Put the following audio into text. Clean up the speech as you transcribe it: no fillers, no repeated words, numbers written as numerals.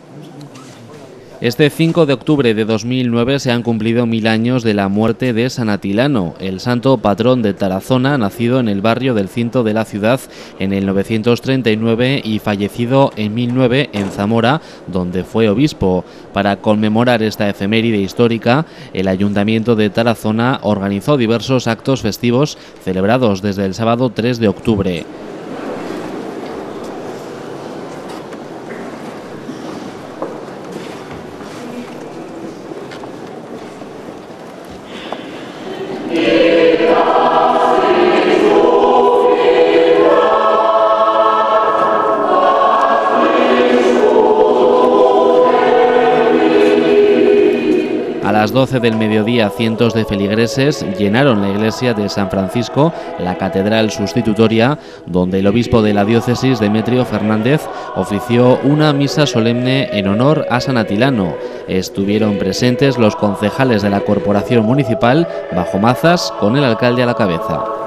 Este 5 de octubre de 2009 se han cumplido 1000 años de la muerte de San Atilano, el santo patrón de Tarazona, nacido en el barrio del Cinto de la ciudad en el 939 y fallecido en 1009 en Zamora, donde fue obispo. Para conmemorar esta efeméride histórica, el Ayuntamiento de Tarazona organizó diversos actos festivos celebrados desde el sábado 3 de octubre. A las 12 del mediodía, cientos de feligreses llenaron la iglesia de San Francisco, la catedral sustitutoria, donde el obispo de la diócesis, Demetrio Fernández, ofició una misa solemne en honor a San Atilano. Estuvieron presentes los concejales de la corporación municipal, bajo mazas, con el alcalde a la cabeza.